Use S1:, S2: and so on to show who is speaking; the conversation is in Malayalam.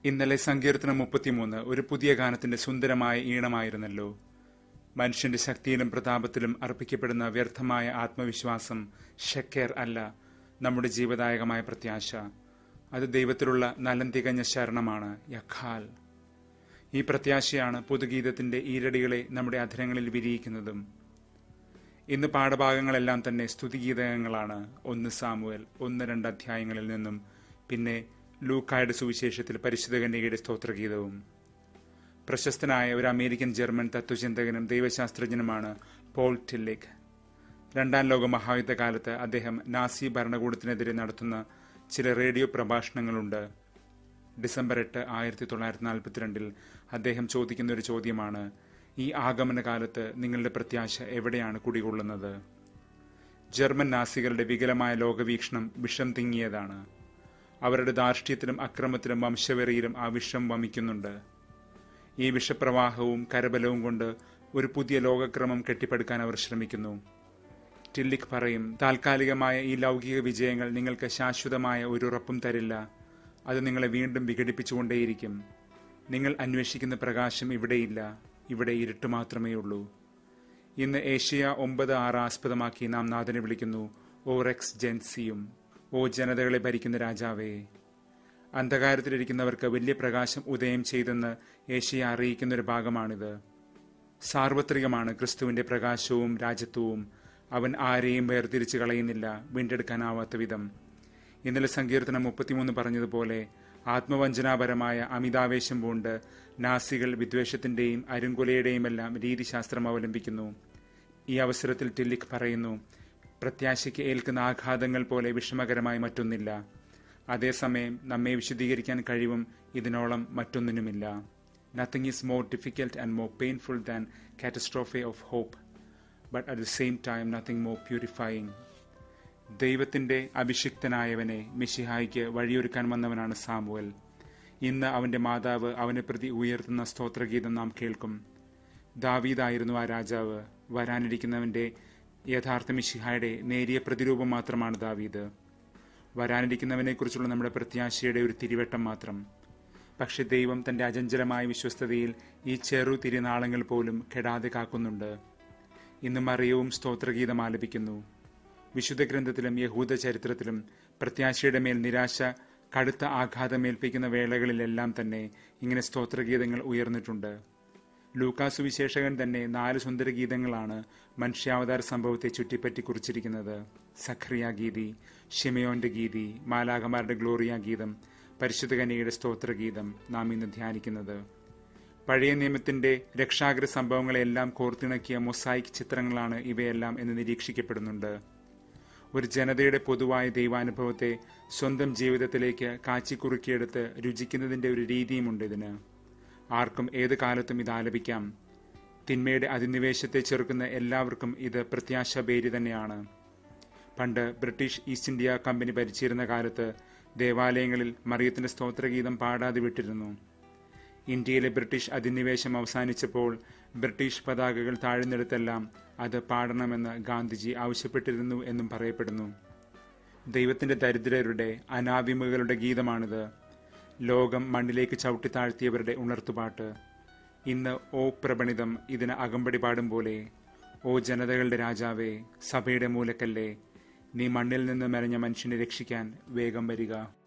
S1: ഇന്നലെ സങ്കീർത്തനം 33 ഒരു പുതിയ ഗാനത്തിന്റെ സുന്ദരമായ ഈണമായിരുന്നല്ലോ. മനുഷ്യന്റെ ശക്തിയിലും പ്രതാപത്തിലും അർപ്പിക്കപ്പെടുന്ന വ്യർത്ഥമായ ആത്മവിശ്വാസം ഷെക്കേർ അല്ല, നമ്മുടെ ജീവദായകമായ പ്രത്യാശ. അത് ദൈവത്തിലുള്ള നലം തികഞ്ഞ ശരണമാണ്, യഖാൽ. ഈ പ്രത്യാശയാണ് പുതുഗീതത്തിന്റെ ഈരടികളെ നമ്മുടെ അധരങ്ങളിൽ വിരിയിക്കുന്നതും. ഇന്ന് പാഠഭാഗങ്ങളെല്ലാം തന്നെ സ്തുതിഗീതകങ്ങളാണ്. 1 സാമുവേൽ 1-2 അധ്യായങ്ങളിൽ നിന്നും പിന്നെ ലൂക്കായുടെ സുവിശേഷത്തിൽ പരിശുദ്ധ കന്യകയുടെ സ്തോത്രഗീതവും. പ്രശസ്തനായ ഒരു അമേരിക്കൻ ജർമ്മൻ തത്വചിന്തകനും ദൈവശാസ്ത്രജ്ഞനുമാണ് പോൾ ടില്ലിക്. 2ാം ലോക മഹായുദ്ധകാലത്ത് അദ്ദേഹം നാസി ഭരണകൂടത്തിനെതിരെ നടത്തുന്ന ചില റേഡിയോ പ്രഭാഷണങ്ങളുണ്ട്. ഡിസംബർ 8, 1942 അദ്ദേഹം ചോദിക്കുന്ന ഒരു ചോദ്യമാണ്: ഈ ആഗമന കാലത്ത് നിങ്ങളുടെ പ്രത്യാശ എവിടെയാണ് കുടികൊള്ളുന്നത്? ജർമ്മൻ നാസികളുടെ വികലമായ ലോകവീക്ഷണം വിഷം തിങ്ങിയതാണ്. അവരുടെ ധാർഷ്ട്യത്തിലും അക്രമത്തിലും വംശവെറിയിലും ആ വിഷം വമിക്കുന്നുണ്ട്. ഈ വിഷപ്രവാഹവും കരബലവും കൊണ്ട് ഒരു പുതിയ ലോകക്രമം കെട്ടിപ്പടുക്കാൻ അവർ ശ്രമിക്കുന്നു. ടില്ലിക് പറയും, താൽക്കാലികമായ ഈ ലൗകിക വിജയങ്ങൾ നിങ്ങൾക്ക് ശാശ്വതമായ ഒരു ഉറപ്പും തരില്ല. അത് നിങ്ങളെ വീണ്ടും വിഘടിപ്പിച്ചുകൊണ്ടേയിരിക്കും. നിങ്ങൾ അന്വേഷിക്കുന്ന പ്രകാശം ഇവിടെയില്ല, ഇവിടെ ഇരുട്ട് മാത്രമേ ഉള്ളൂ. ഇന്ന് ഏഷ്യ 9:6 ആസ്പദമാക്കി നാം നാഥനെ വിളിക്കുന്നു, ഓ റെക്സ് ജെൻസിയും, ഓ ജനതകളെ ഭരിക്കുന്ന രാജാവേ. അന്ധകാരത്തിലിരിക്കുന്നവർക്ക് വലിയ പ്രകാശം ഉദയം ചെയ്തെന്ന് ഏഷ്യ അറിയിക്കുന്ന ഒരു ഭാഗമാണിത്. സാർവത്രികമാണ് ക്രിസ്തുവിന്റെ പ്രകാശവും രാജ്യത്വവും. അവൻ ആരെയും വേർതിരിച്ചു കളയുന്നില്ല, വീണ്ടെടുക്കാനാവാത്ത വിധം. ഇന്നലെ സങ്കീർത്തനം 33 പറഞ്ഞതുപോലെ ആത്മവഞ്ചനാപരമായ അമിതാവേശം പൂണ്ട് നാസികൾ വിദ്വേഷത്തിന്റെയും അരുങ്കൊലയുടെയും എല്ലാം രീതിശാസ്ത്രം അവലംബിക്കുന്നു. ഈ അവസരത്തിൽ ടില്ലിക് പറയുന്നു, പ്രത്യാശയ്ക്ക് ഏൽക്കുന്ന ആഘാതങ്ങൾ പോലെ വിഷമകരമായി മറ്റൊന്നില്ല. അതേസമയം നമ്മെ വിശുദ്ധീകരിക്കാൻ കഴിവും ഇതിനോളം മറ്റൊന്നിനുമില്ല. Nothing is more difficult and more painful than catastrophe of hope, but at the same time nothing more purifying. ദൈവത്തിന്റെ അഭിഷിക്തനായവനെ മിശിഹായ്ക്ക് വഴിയൊരുക്കാൻ വന്നവനാണ് സാമുവൽ. ഇന്ന് അവന്റെ മാതാവ് അവനെ പ്രതി ഉയർത്തുന്ന സ്തോത്രഗീതം നാം കേൾക്കും. ദാവീദായിരുന്നു ആ രാജാവ്. വരാനിരിക്കുന്നവന്റെ യഥാർത്ഥ മിശിഹായുടെ നേരിയ പ്രതിരൂപം മാത്രമാണ് ദാവീദ്. വരാനിരിക്കുന്നവനെക്കുറിച്ചുള്ള നമ്മുടെ പ്രത്യാശയുടെ ഒരു തിരിവട്ടം മാത്രം. പക്ഷെ ദൈവം തന്റെ അചഞ്ചലമായ വിശ്വസ്തതയിൽ ഈ ചെറു തിരുനാളങ്ങൾ പോലും കെടാതെ കാക്കുന്നുണ്ട്. ഇന്ന് മറിയവും സ്തോത്രഗീതം ആലപിക്കുന്നു. വിശുദ്ധ ഗ്രന്ഥത്തിലും യഹൂദ ചരിത്രത്തിലും പ്രത്യാശയുടെ മേൽ നിരാശ കടുത്ത ആഘാതമേൽപ്പിക്കുന്ന വേളകളിലെല്ലാം തന്നെ ഇങ്ങനെ സ്തോത്രഗീതങ്ങൾ ഉയർന്നിട്ടുണ്ട്. ലൂക്കാസ് സുവിശേഷകൻ തന്നെ 4 സുന്ദരഗീതങ്ങളാണ് മനുഷ്യാവതാര സംഭവത്തെ ചുറ്റിപ്പറ്റി കുറിച്ചിരിക്കുന്നത്. സഖറിയ ഗീതി, ഷിമയോന്റെ ഗീതി, മാലാഖമാരുടെ ഗ്ലോറിയ ഗീതം, പരിശുദ്ധ കന്യകയുടെ സ്തോത്രഗീതം നാം ഇന്ന് ധ്യാനിക്കുന്നത്. പഴയ നിയമത്തിന്റെ രക്ഷാകര സംഭവങ്ങളെല്ലാം കോർത്തിണക്കിയ മൊസായിക് ചിത്രങ്ങളാണ് ഇവയെല്ലാം എന്ന് നിരീക്ഷിക്കപ്പെടുന്നുണ്ട്. ഒരു ജനതയുടെ പൊതുവായ ദൈവാനുഭവത്തെ സ്വന്തം ജീവിതത്തിലേക്ക് കാച്ചിക്കുറുക്കിയെടുത്ത് രുചിക്കുന്നതിന്റെ ഒരു രീതിയുമുണ്ട് ഇതിന്. ആർക്കും ഏത് കാലത്തും ഇത് ആലപിക്കാം. തിന്മയുടെ അധിനിവേശത്തെ ചെറുക്കുന്ന എല്ലാവർക്കും ഇത് പ്രത്യാശാഭേരി തന്നെയാണ്. പണ്ട് ബ്രിട്ടീഷ് ഈസ്റ്റ് ഇന്ത്യ കമ്പനി ഭരിച്ചിരുന്ന കാലത്ത് ദേവാലയങ്ങളിൽ മറിയത്തിന്റെ സ്തോത്രഗീതം പാടാതെ വിട്ടിരുന്നു. ഇന്ത്യയിലെ ബ്രിട്ടീഷ് അധിനിവേശം അവസാനിച്ചപ്പോൾ ബ്രിട്ടീഷ് പതാകകൾ താഴ്ന്നെടുത്തെല്ലാം അത് പാടണമെന്ന് ഗാന്ധിജി ആവശ്യപ്പെട്ടിരുന്നു എന്നും പറയപ്പെടുന്നു. ദൈവത്തിന്റെ ദരിദ്രരുടെ അനാവിമുകളുടെ ഗീതമാണിത്. ലോകം മണ്ണിലേക്ക് ചവിട്ടി താഴ്ത്തിയവരുടെ ഉണർത്തുപാട്ട്. ഇന്ന് ഓ പ്രപണിതം ഇതിന് അകമ്പടി പാടും പോലെ, ഓ ജനതകളുടെ രാജാവേ, സഭയുടെ മൂലക്കല്ലേ, നീ മണ്ണിൽ നിന്ന് മെനഞ്ഞ മനുഷ്യനെ രക്ഷിക്കാൻ വേഗം വരിക.